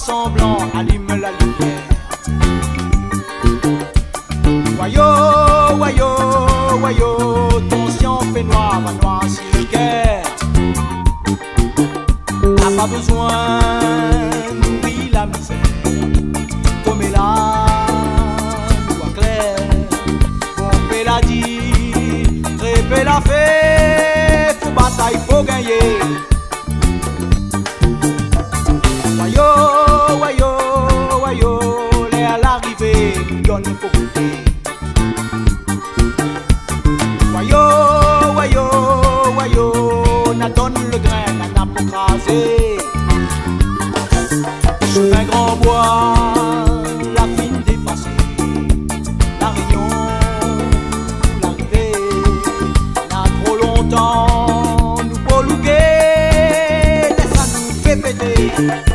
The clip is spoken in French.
semblant, allume la lumière. Voyou, voyou, voyou, ton sien fait noir, va noircir le cœur. N'a pas besoin nourrir la misère, comme là, voix claire, pomper la dit, crêper la fait, faut bataille, faut gagner. Voyou, voyou, voyou, les à l'arrivée, nous donne faut goûter. Voyou, voyou, voyou, n'a donne le grain, n'a pas crasé. Chemin grand bois, la fine dépassée, la réunion, l'arrivée, n'a trop longtemps, nous polouguer, laisse à nous fait péter.